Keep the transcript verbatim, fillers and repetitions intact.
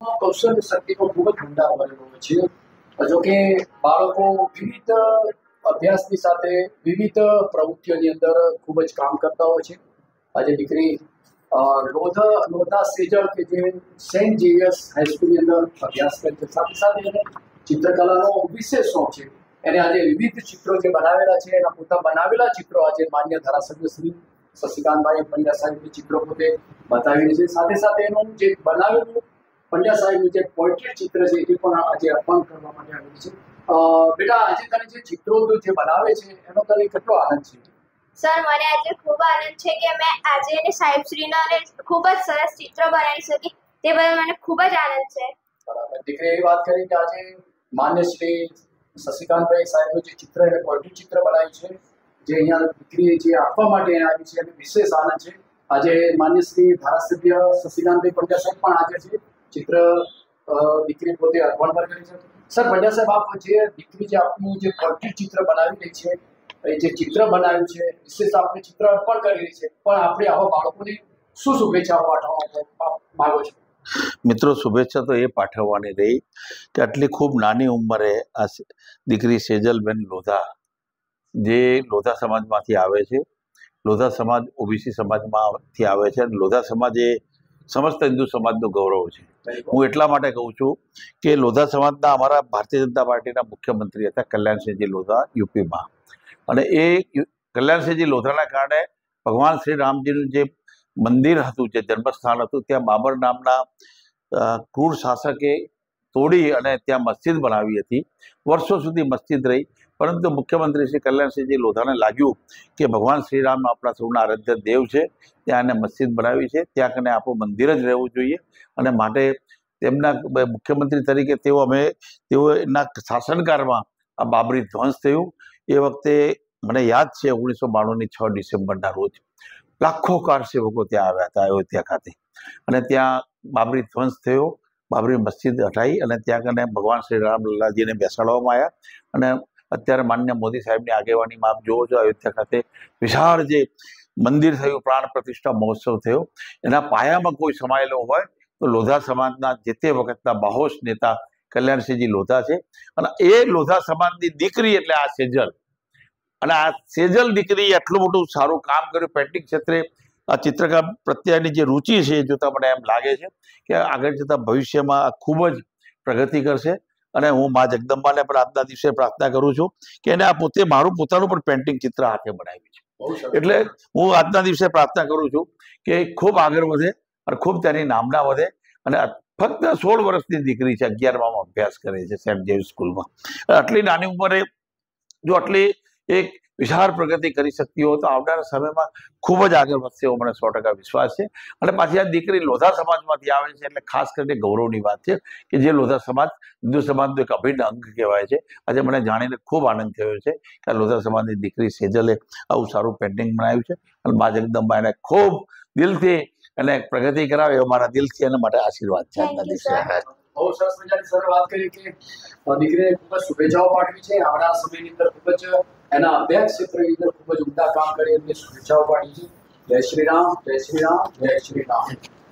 કૌશલ્ય શક્તિનો ખૂબ જ ભંડાર બનેલો છે। જોકે બાળકો વિવિધ અભ્યાસની સાથે વિવિધ પ્રવૃત્તિઓની અંદર ખૂબ જ કામ કરતા હોય છે। આજે દીકરી લોધા લોધા સેજલ કે જે સેન્ટ ઝેવિયર્સ હાઈસ્કૂલની અંદર અભ્યાસ કરે છે, સાથે સાથે એને ચિત્રકલાનો વિશેષ શોખ છે। એને આજે વિવિધ ચિત્રો જે બનાવેલા છે એના પોતા બનાવેલા ચિત્રો આજે માન્ય ધારાસભ્ય શ્રી શશિકાંતભાઈ પંડ્યા સાહેબની ચિત્રો પોતે બતાવી છે। સાથે સાથે એનું જે બનાવેલું પંડ્યા સાહેબનું જે પોર્ટ્રેટ ચિત્ર છે એ પણ આજે અર્પણ કરવા માટે આવેલું છે। બેટા, આજે તને જે ચિત્રો જે બનાવે છે એનો તને કેટલો આનંદ છે? સર, મને આજે ખૂબ આનંદ છે કે મેં આજે એને સાહેબશ્રીનો અને ખૂબ જ સરસ ચિત્રો બનાવી શકી, તે બદલ મને ખૂબ જ આનંદ છે। બરાબર। દીકરી એવી વાત કરી કે આજે માન્ય શ્રી શશિકાંતભાઈ સાહેબનું જે ચિત્ર એને પોર્ટ્રેટ ચિત્ર બનાવ્યું છે, જે અહીંયા દીકરી જે આપવા માટે આવી છે એને વિશેષ આનંદ છે। આજે માન્ય શ્રી ધારાસભ્ય શશિકાંતભાઈ પંડ્યા સાહેબ પણ આજે છે ચિત્ર દીકરી પોતે અર્પણ પર કરી છે। સર, પંડ્યા સાહેબ, આપ જે દીકરી જે આપનું જે પોર્ટ્રેટ ચિત્ર બનાવી રહી છે, એ જે ચિત્ર બનાવ્યું છે વિશેષ આપણે ચિત્ર અર્પણ કરી રહી છે, પણ આપણે આવા બાળકોને શું શુભેચ્છાઓ પાઠવવા માંગો છો? મિત્રો, શુભેચ્છા તો એ પાઠવવાની રહી કે આટલી ખૂબ નાની ઉંમરે આ દીકરી સેજલબેન લોધા, જે લોધા સમાજમાંથી આવે છે, લોધા સમાજ ઓબીસી સમાજમાંથી આવે છે અને લોધા સમાજ એ સમસ્ત હિન્દુ સમાજનું ગૌરવ છે। હું એટલા માટે કહું છું કે લોધા સમાજના અમારા ભારતીય જનતા પાર્ટીના મુખ્યમંત્રી હતા કલ્યાણસિંહજી લોધા યુપીમાં, અને એ કલ્યાણસિંહજી લોધાના કારણે ભગવાન શ્રી રામજીનું જે મંદિર હતું, જે જન્મસ્થાન હતું, ત્યાં બાબર નામના ક્રૂર શાસકે તોડી અને ત્યાં મસ્જિદ બનાવી હતી। વર્ષો સુધી મસ્જિદ રહી, પરંતુ મુખ્યમંત્રી શ્રી કલ્યાણસિંહજી લોધાને લાગ્યું કે ભગવાન શ્રીરામ આપણા સૌના આરાધ્ય દેવ છે, ત્યાં એને મસ્જિદ બનાવી છે, ત્યાં કને આપણું મંદિર જ રહેવું જોઈએ, અને માટે તેમના મુખ્યમંત્રી તરીકે તેઓ અમે તેઓના શાસનકાળમાં આ બાબરી ધ્વંસ થયું। એ વખતે મને યાદ છે ઓગણીસો બાણુંની છ ડિસેમ્બરના રોજ લાખો કાર સેવકો ત્યાં આવ્યા હતા અયોધ્યા ખાતે, અને ત્યાં બાબરી ધ્વંસ થયો, બાબરી મસ્જિદ હટાઈ અને ત્યાં કને ભગવાન શ્રી રામલલ્લાજીને બેસાડવામાં આવ્યા। અને અત્યારે માન્ય મોદી સાહેબની આગેવાનીમાં આપ જોવો છો અયોધ્યા ખાતે વિશાળ જે મંદિર થયું, પ્રાણ પ્રતિષ્ઠા મહોત્સવ થયો, એના પાયામાં કોઈ સમાયેલો હોય તો લોધા સમાજના જે તે વખતના બાહોશ નેતા કલ્યાણસિંહજી લોધા છે। અને એ લોધા સમાજની દીકરી એટલે આ સેજલ, અને આ સેજલ દીકરી આટલું મોટું સારું કામ કર્યું પેઇન્ટિંગ ક્ષેત્રે। આ ચિત્રકામ પ્રત્યેની જે રુચિ છે એ જોતા મને એમ લાગે છે કે આગળ જતા ભવિષ્યમાં ખૂબ જ પ્રગતિ કરશે। અને હું મા જગદંબાને પણ આજના દિવસે પ્રાર્થના કરું છું કે એને આ પોતે મારું પોતાનું પણ પેઇન્ટિંગ ચિત્ર હાથે બનાવ્યું છે, એટલે હું આજના દિવસે પ્રાર્થના કરું છું કે ખૂબ આગળ વધે અને ખૂબ તેની નામના વધે। અને ફક્ત સોળ વર્ષની દીકરી છે, અગિયારમાં અભ્યાસ કરે છે સેન્ટ ઝેવિયર્સ સ્કૂલમાં। આટલી નાની ઉંમરે જો આટલી એક વિશાળ પ્રગતિ કરી શકતી હોય તો આવનારા સમયમાં ખૂબ જ આગળ વધશે એવો મને સો ટકા વિશ્વાસ છે। અને પાછી આ દીકરી લોધા સમાજમાંથી આવે છે એટલે ખાસ કરીને ગૌરવની વાત છે કે જે લોધા સમાજ હિન્દુ સમાજનું એક અભિન્ન અંગ કહેવાય છે। આજે મને જાણીને ખૂબ આનંદ થયો છે કે આ લોધા સમાજની દીકરી સેજલે આવું સારું પેઇન્ટિંગ બનાવ્યું છે, અને મા જગદંબા એને ખૂબ દિલથી અને પ્રગતિ કરાવે એવો મારા દિલથી એના માટે આશીર્વાદ છે આજના દિવસે। બહુ સરસ મજાની સર વાત કરી કે દીકરીને ખૂબ જ શુભેચ્છાઓ પાઠવી છે। આવનારા સમયની અંદર ખૂબ જ એના અભ્યાસ ક્ષેત્રની અંદર ખૂબ જ ઉમદા કામ કરી એમને શુભેચ્છાઓ પાઠવી છે। જય શ્રી રામ, જય શ્રી રામ, જય શ્રી રામ।